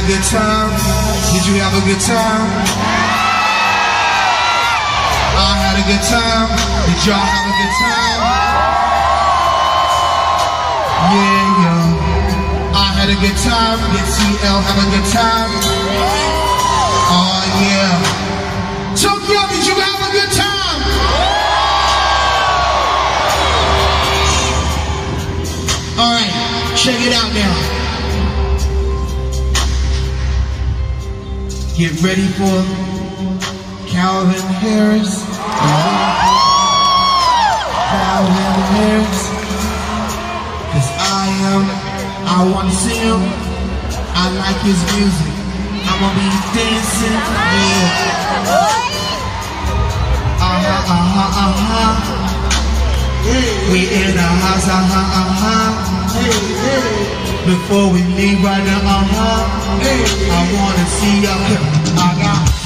a good time? Did you have a good time? I had a good time. Did y'all have a good time? Yeah, yeah. I had a good time. Did CL have a good time? Oh, yeah. Tokyo, did you have a good time? Alright, check it out now. Get ready for Calvin Harris. Calvin Harris. Cause I wanna see him. I like his music. I'ma be dancing. Yeah. We in the house, Before we leave right now, I wanna see y'all. I got